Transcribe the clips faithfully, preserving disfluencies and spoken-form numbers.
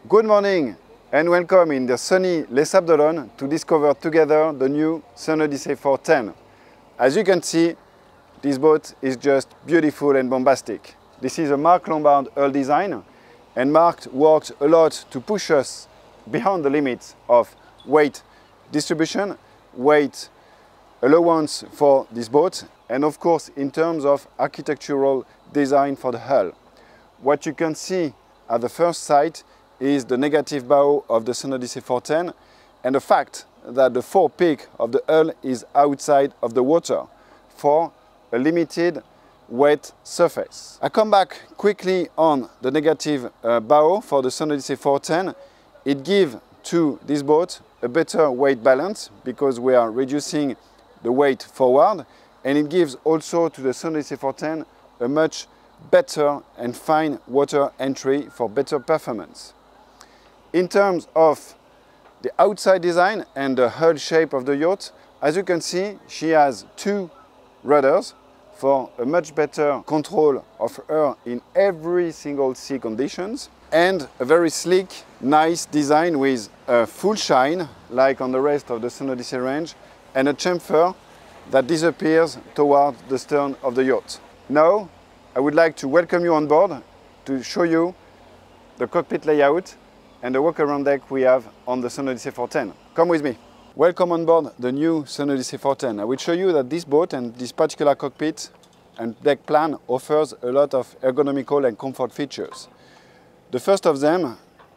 Good morning and welcome in the sunny Les Sables d'Olonne to discover together the new Sun Odyssey four ten. As you can see, this boat is just beautiful and bombastic. This is a Mark Lombard hull design, and Mark worked a lot to push us beyond the limits of weight distribution, weight allowance for this boat, and of course in terms of architectural design for the hull. What you can see at the first sight is the negative bow of the Sun Odyssey four ten and the fact that the forepeak of the hull is outside of the water for a limited wet surface. I come back quickly on the negative uh, bow for the Sun Odyssey four ten. It gives to this boat a better weight balance because we are reducing the weight forward, and it gives also to the Sun Odyssey four ten a much better and fine water entry for better performance. In terms of the outside design and the hull shape of the yacht, as you can see, she has two rudders for a much better control of her in every single sea conditions, and a very sleek, nice design with a full shine, like on the rest of the Sun Odyssey range, and a chamfer that disappears towards the stern of the yacht. Now, I would like to welcome you on board to show you the cockpit layout and the walk-around deck we have on the Sun Odyssey four ten. Come with me. Welcome on board the new Sun Odyssey four ten. I will show you that this boat and this particular cockpit and deck plan offers a lot of ergonomical and comfort features. The first of them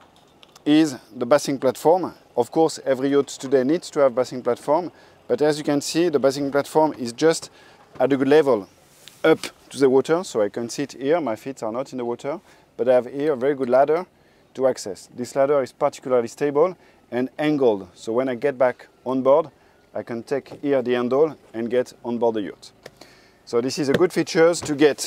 is the basing platform. Of course, every yacht today needs to have basing platform, but as you can see, the basing platform is just at a good level up to the water, so I can sit here. My feet are not in the water, but I have here a very good ladder to access. This ladder is particularly stable and angled, so when I get back on board, I can take here the handle and get on board the yacht. So this is a good feature to get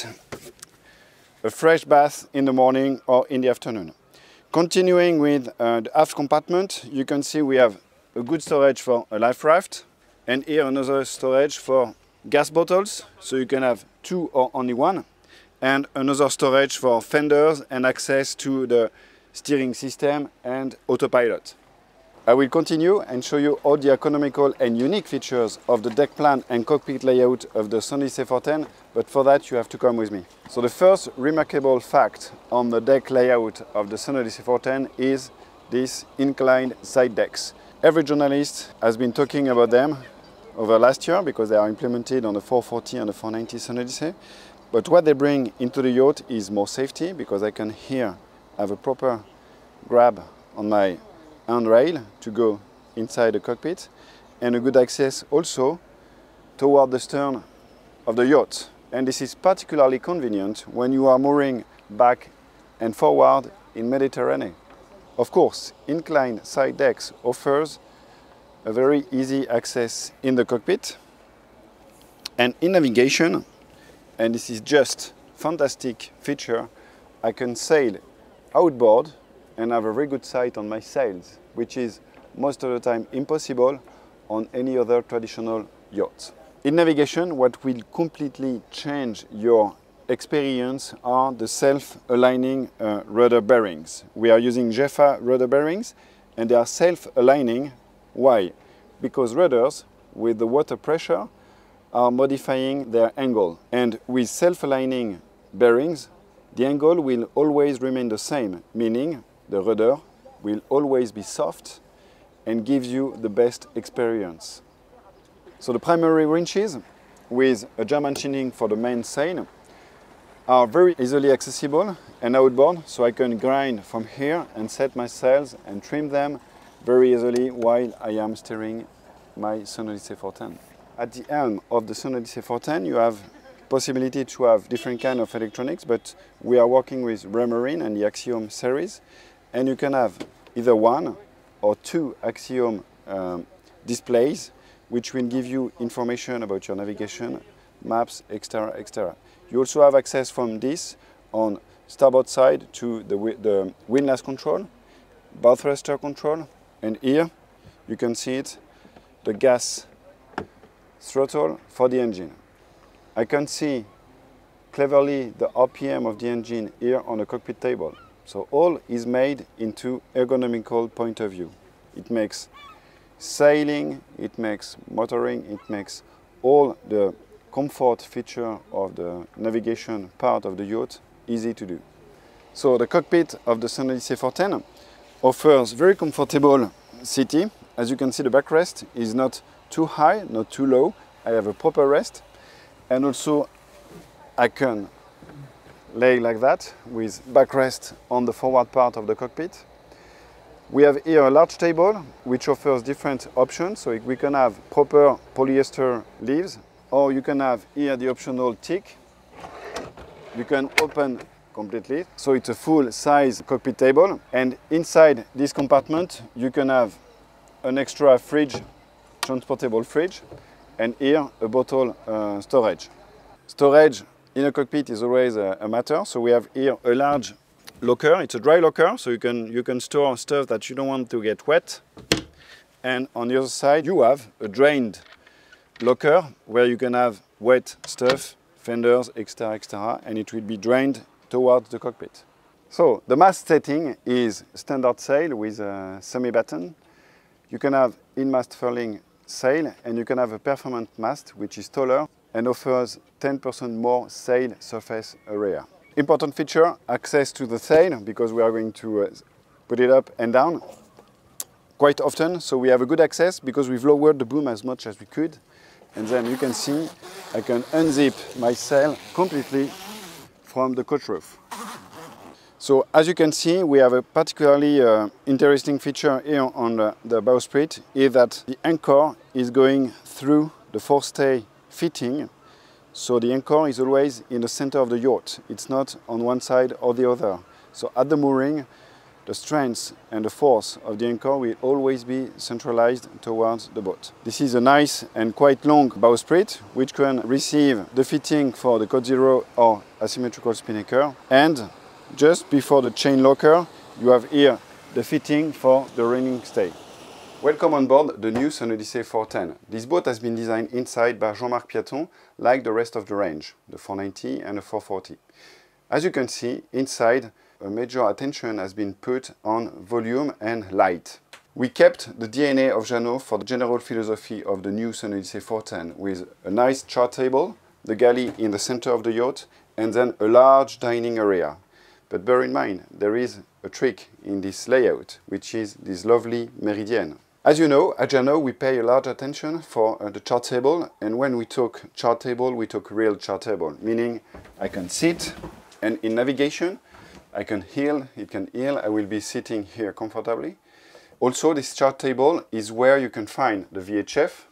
a fresh bath in the morning or in the afternoon. Continuing with uh, the aft compartment, you can see we have a good storage for a life raft, and here another storage for gas bottles, so you can have two or only one, and another storage for fenders and access to the steering system and autopilot. I will continue and show you all the economical and unique features of the deck plan and cockpit layout of the Sun Odyssey four ten, but for that you have to come with me. So the first remarkable fact on the deck layout of the Sun Odyssey four ten is these inclined side decks. Every journalist has been talking about them over last year because they are implemented on the four forty and the four ninety Sun Odyssey. But what they bring into the yacht is more safety, because I can here have a proper grab on my handrail to go inside the cockpit, and a good access also toward the stern of the yacht. And this is particularly convenient when you are mooring back and forward in Mediterranean. Of course, inclined side decks offers a very easy access in the cockpit and in navigation, and this is just fantastic feature. I can sail outboard and have a very good sight on my sails, which is most of the time impossible on any other traditional yacht. In navigation, what will completely change your experience are the self-aligning uh, rudder bearings. We are using Jeffa rudder bearings, and they are self-aligning. Why? Because rudders, with the water pressure, are modifying their angle. And with self-aligning bearings, the angle will always remain the same, meaning the rudder will always be soft and gives you the best experience. So the primary winches with a German sheening for the main sail are very easily accessible and outboard, so I can grind from here and set my sails and trim them very easily while I am steering my Sun Odyssey four ten. At the helm of the Sun Odyssey four ten, you have possibility to have different kind of electronics, but we are working with Raymarine and the Axiom series, and you can have either one or two Axiom um, displays, which will give you information about your navigation, maps, et cetera, et cetera. You also have access from this on starboard side to the, the windlass control, bow thruster control, and here you can see it, the gas throttle for the engine. I can see cleverly the R P M of the engine here on the cockpit table. So all is made into ergonomical point of view. It makes sailing, it makes motoring, it makes all the comfort feature of the navigation part of the yacht easy to do. So the cockpit of the Sun Odyssey four ten offers very comfortable seating. As you can see, the backrest is not too high, not too low. I have a proper rest, and also I can lay like that with backrest on the forward part of the cockpit. We have here a large table which offers different options, so we can have proper polyester leaves, or you can have here the optional teak. You can open completely, so it's a full size cockpit table, and inside this compartment you can have an extra fridge, transportable fridge, and here a bottle uh, storage. Storage in a cockpit is always a, a matter, so we have here a large locker. It's a dry locker, so you can you can store stuff that you don't want to get wet. And on the other side you have a drained locker where you can have wet stuff, fenders, etc, etc, and it will be drained towards the cockpit. So the mast setting is standard sail with a semi-batten. You can have in-mast furling sail, and you can have a performance mast which is taller and offers ten percent more sail surface area. Important feature, access to the sail, because we are going to uh, put it up and down quite often. So we have a good access because we've lowered the boom as much as we could. And then you can see I can unzip my sail completely from the coach roof. So as you can see, we have a particularly uh, interesting feature here on the, the bowsprit, is that the anchor is going through the forestay fitting. So the anchor is always in the center of the yacht. It's not on one side or the other. So at the mooring, the strength and the force of the anchor will always be centralized towards the boat. This is a nice and quite long bowsprit, which can receive the fitting for the Code Zero or asymmetrical spinnaker. And just before the chain locker, you have here the fitting for the running stay. Welcome on board the new Sun Odyssey four ten. This boat has been designed inside by Jean-Marc Piaton, like the rest of the range, the four ninety and the four forty. As you can see, inside, a major attention has been put on volume and light. We kept the D N A of Jeannot for the general philosophy of the new Sun Odyssey four ten, with a nice chart table, the galley in the center of the yacht, and then a large dining area. But bear in mind, there is a trick in this layout, which is this lovely meridian. As you know, at Jeannot we pay a large attention for uh, the chart table, and when we talk chart table, we talk real chart table, meaning I can sit, and in navigation, I can heel, it can heel, I will be sitting here comfortably. Also, this chart table is where you can find the V H F,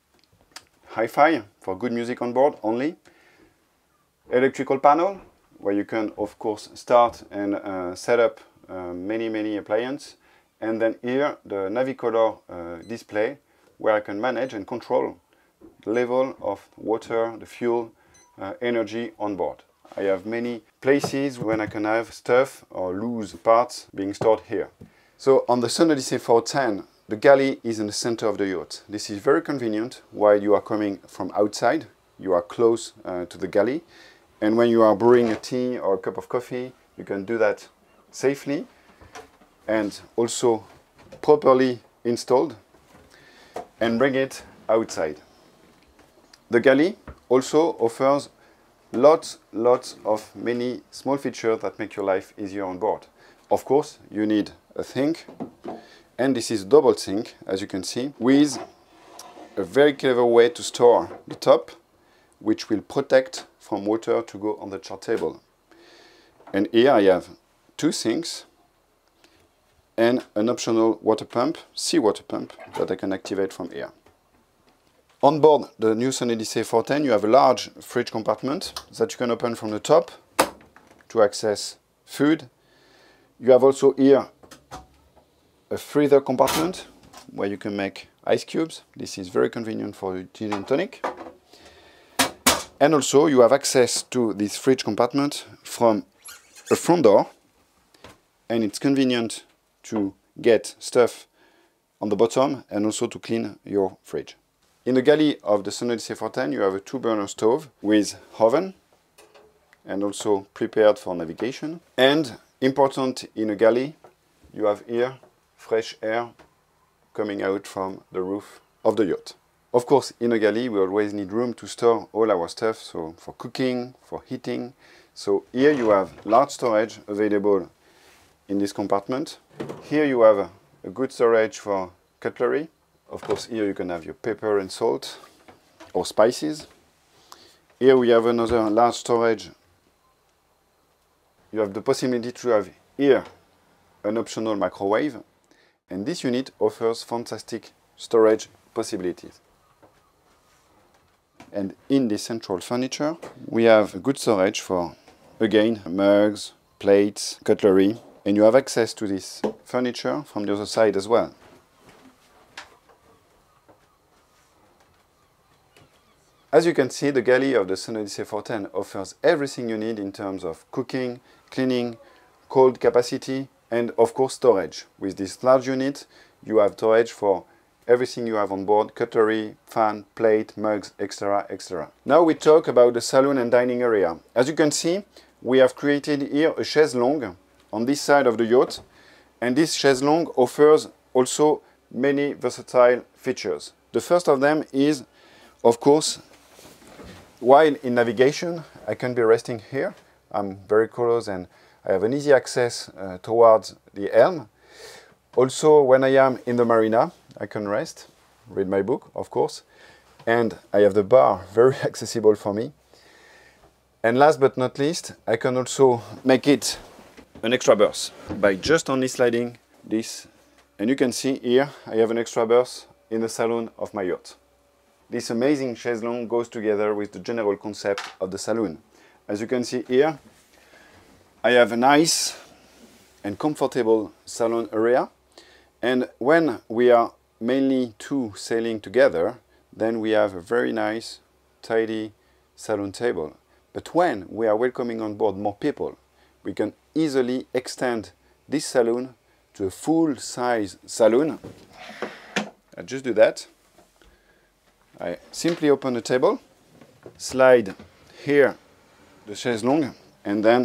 hi-fi for good music on board only, electrical panel, where you can of course start and uh, set up uh, many many appliances, and then here the Navicolor uh, display where I can manage and control the level of water, the fuel, uh, energy on board. I have many places when I can have stuff or loose parts being stored here. So on the Sun Odyssey four ten, the galley is in the center of the yacht. This is very convenient while you are coming from outside. You are close uh, to the galley. And when you are brewing a tea or a cup of coffee, you can do that safely and also properly installed and bring it outside. The galley also offers lots, lots of many small features that make your life easier on board. Of course, you need a sink, and this is double sink, as you can see, with a very clever way to store the top, which will protect from water to go on the chart table. And here I have two sinks and an optional water pump, sea water pump, that I can activate from here. On board the new Sun Odyssey four ten, you have a large fridge compartment that you can open from the top to access food. You have also here a freezer compartment where you can make ice cubes. This is very convenient for gin and tonic. And also you have access to this fridge compartment from a front door, and it's convenient to get stuff on the bottom and also to clean your fridge. In the galley of the Sun Odyssey four ten, you have a two burner stove with oven and also prepared for navigation. And Important in a galley, you have here fresh air coming out from the roof of the yacht. Of course, in a galley we always need room to store all our stuff, so for cooking, for heating. So here you have large storage available in this compartment. Here you have a, a good storage for cutlery. Of course, here you can have your pepper and salt or spices. Here we have another large storage. You have the possibility to have here an optional microwave, and this unit offers fantastic storage possibilities. And in this central furniture we have a good storage for, again, mugs, plates, cutlery, and you have access to this furniture from the other side as well. As you can see, the galley of the SunOdyssey four ten offers everything you need in terms of cooking, cleaning, cold capacity, and of course storage. With this large unit you have storage for everything you have on board: cutlery, fan, plate, mugs, et cetera, et cetera. Now we talk about the saloon and dining area. As you can see, we have created here a chaise longue on this side of the yacht, and this chaise longue offers also many versatile features. The first of them is, of course, while in navigation, I can be resting here. I'm very close and I have an easy access uh, towards the helm. Also, when I am in the marina, I can rest, read my book, of course, and I have the bar very accessible for me. And last but not least, I can also make it an extra berth by just only sliding this. And you can see here, I have an extra berth in the saloon of my yacht. This amazing chaise longue goes together with the general concept of the saloon. As you can see here, I have a nice and comfortable salon area. And when we are mainly two sailing together, then we have a very nice, tidy saloon table. But when we are welcoming on board more people, we can easily extend this saloon to a full-size saloon. I just do that. I simply open the table, slide here the chaise longue, and then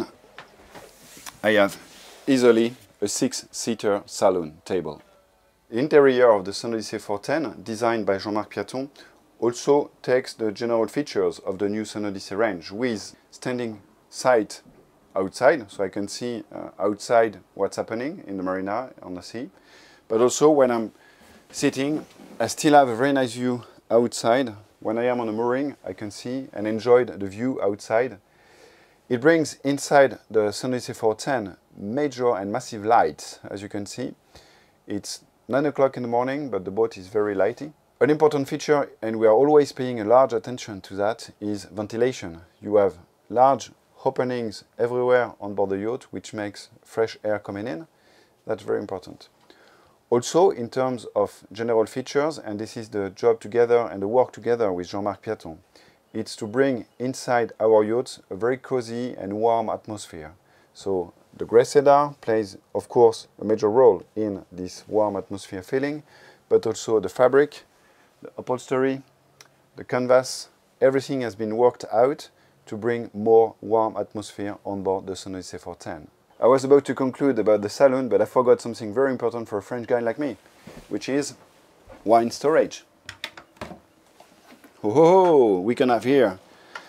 I have easily a six-seater saloon table. The interior of the SunOdyssey four ten, designed by Jean-Marc Piaton, also takes the general features of the new SunOdyssey range, with standing sight outside, so I can see uh, outside what's happening in the marina, on the sea. But also when I'm sitting, I still have a very nice view outside. When I am on a mooring, I can see and enjoy the view outside. It brings inside the SunOdyssey four ten major and massive lights, as you can see. It's nine o'clock in the morning, but the boat is very lighty. An important feature, and we are always paying a large attention to that, is ventilation. You have large openings everywhere on board the yacht, which makes fresh air coming in. That's very important. Also, in terms of general features, and this is the job together and the work together with Jean-Marc Piaton, it's to bring inside our yachts a very cozy and warm atmosphere. So the grey cedar plays, of course, a major role in this warm atmosphere feeling, but also the fabric, the upholstery, the canvas, everything has been worked out to bring more warm atmosphere on board the SunOdyssey four ten. I was about to conclude about the saloon, but I forgot something very important for a French guy like me, which is wine storage. Oh, we can have here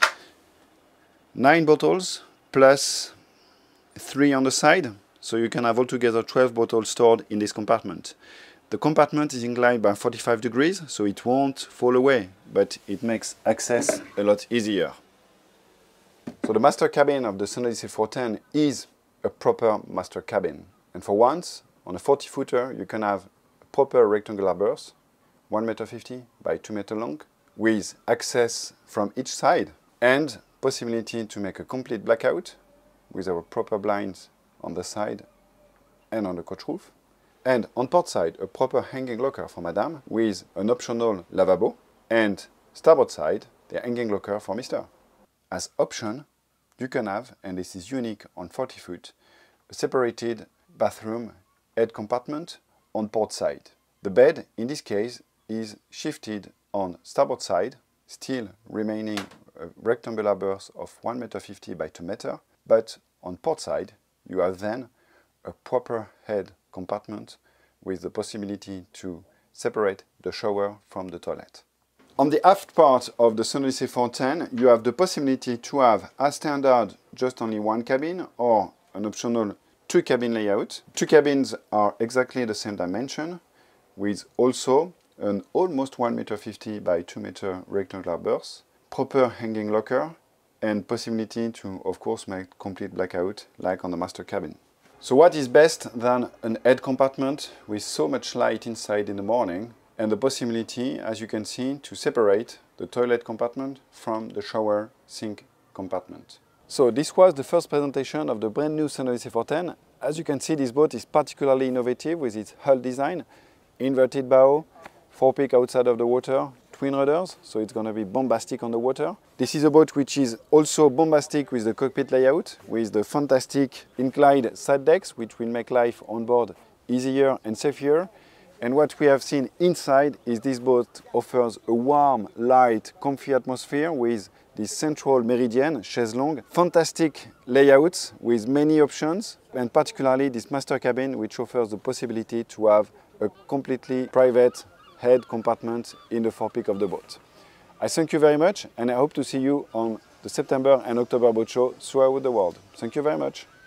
nine bottles plus three on the side, so you can have altogether twelve bottles stored in this compartment. The compartment is inclined by forty-five degrees, so it won't fall away, but it makes access a lot easier. So the master cabin of the SunOdyssey four ten is a proper master cabin. And for once, on a forty footer, you can have a proper rectangular berth, one meter fifty by two meter long, with access from each side and possibility to make a complete blackout with our proper blinds on the side and on the coach roof. And on port side, a proper hanging locker for Madame with an optional lavabo, and starboard side, the hanging locker for Mister As option, you can have, and this is unique on forty foot, a separated bathroom head compartment on port side. The bed, in this case, is shifted on starboard side, still remaining a rectangular berth of one meter fifty by two meter, but on port side, you have then a proper head compartment with the possibility to separate the shower from the toilet. On the aft part of the Sonodyssey four ten, you have the possibility to have, as standard, just only one cabin or an optional two cabin layout. Two cabins are exactly the same dimension, with also an almost one meter fifty by two meter rectangular berth, proper hanging locker, and possibility to, of course, make complete blackout like on the master cabin. So what is best than an head compartment with so much light inside in the morning and the possibility, as you can see, to separate the toilet compartment from the shower sink compartment. So this was the first presentation of the brand new Sonodyssey four ten. As you can see, this boat is particularly innovative with its hull design, inverted bow, forepeak outside of the water, twin rudders, so it's going to be bombastic on the water. This is a boat which is also bombastic with the cockpit layout, with the fantastic inclined side decks, which will make life on board easier and safer. And what we have seen inside is this boat offers a warm, light, comfy atmosphere with this central meridian, chaise longue, fantastic layouts with many options, and particularly this master cabin, which offers the possibility to have a completely private head compartment in the forepeak of the boat. I thank you very much, and I hope to see you on the September and October boat show throughout the world. Thank you very much.